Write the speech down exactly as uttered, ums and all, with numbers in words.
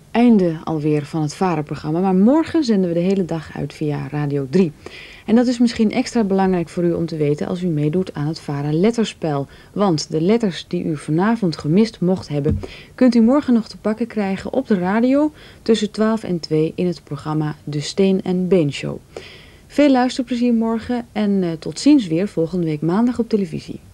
Einde alweer van het VARA-programma, maar morgen zenden we de hele dag uit via Radio drie. En dat is misschien extra belangrijk voor u om te weten als u meedoet aan het VARA-letterspel. Want de letters die u vanavond gemist mocht hebben, kunt u morgen nog te pakken krijgen op de radio tussen twaalf en twee in het programma De Steen en Been Show. Veel luisterplezier morgen en uh, tot ziens weer volgende week maandag op televisie.